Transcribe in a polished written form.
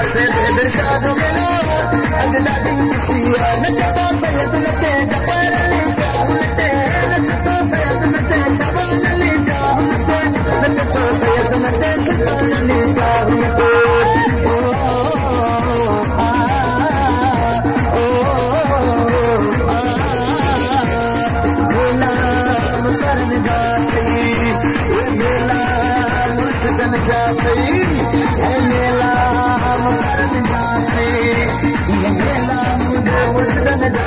से बेदर शाद मिलो अगला दिन खुशियां नचे तो सैयद नचे जफर अली शाह नचे नचे तो सैयद नचे शबान अली शाह नचे नचे तो सैयद नचे सुल्तान अली शाह नचे मेला मुझे